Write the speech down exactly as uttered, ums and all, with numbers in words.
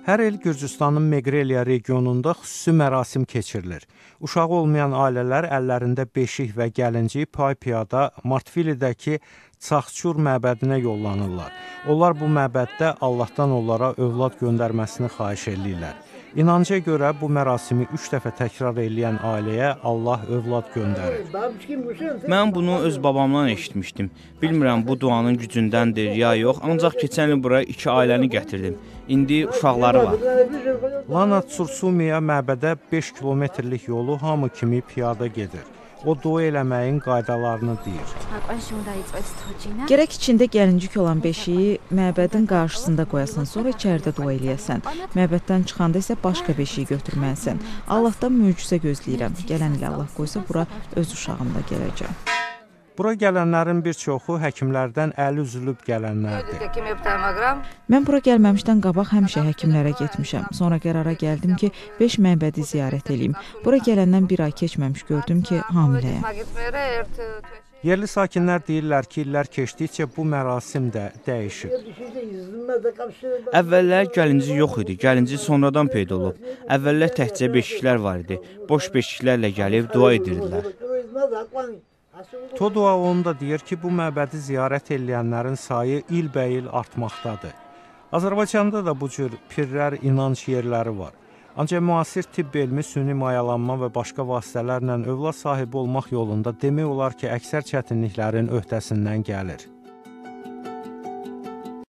Hər il Gürcüstanın Meqreliya regionunda xüsusi mərasim keçirilir. Uşağı olmayan ailələr əllərində beşik və gəlincik pay-piyada Martvilidəki Çaxçur məbədinə yollanırlar. Onlar bu məbəddə Allahdan onlara övlad göndərməsini xahiş edirlər. İnanca görə bu mərasimi üç dəfə təkrar eləyən ailəyə Allah övlad göndərir. Mən bunu öz babamdan eşitmişdim. Bilmirəm bu duanın gücündəndir ya yox, ancaq keçən il bura iki ailəni gətirdim. İndi uşaqları var. Lana Tsursumiya məbədə beş kilometrlik yolu hamı kimi piyada gedir. O dua eləməyin qaydalarını deyir. Gərək içində gəlincik olan beşiyi məbədin qarşısında qoyasan, sonra içəridə dua eləyəsən. Məbəddən çıxanda isə başqa beşiyi götürməlisən. Allahdan möcüzə gözləyirəm. Gələn il Allah qoysa bura öz uşağımla gələcəm. Bura gələnlərin bir çoxu həkimlərdən əli üzülüb gələnlərdir. Mən bura gəlməmişdən qabaq həmişə həkimlərə getmişəm. Sonra qərara gəldim ki, beş məbədi ziyarət edeyim. Bura gələndən bir ay keçməmiş gördüm ki, hamiləyəm. Yerli sakinlər deyirlər ki, illər keçdikcə bu mərasim də dəyişib. Əvvəllər gəlinci yox idi, gəlinci sonradan peyda olub. Əvvəllər təkcə beşiklər var idi, boş beşiklərlə gəlib dua edirdilər. Todua onu da deyir ki, bu məbədi ziyarət edilənlərin sayı ilbəil artmaqdadır. Azərbaycanda da bu cür pirlər inanc yerləri var. Ancaq müasir tibb elmi süni mayalanma və başqa vasitələrlə övlad sahibi olmaq yolunda demək olar ki, əksər çətinliklərin öhdəsindən gəlir.